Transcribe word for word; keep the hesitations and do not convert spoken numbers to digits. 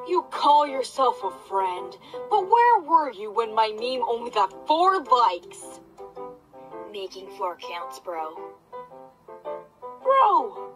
You call yourself a friend, but where were you when my meme only got four likes? Making floor counts, bro. Bro,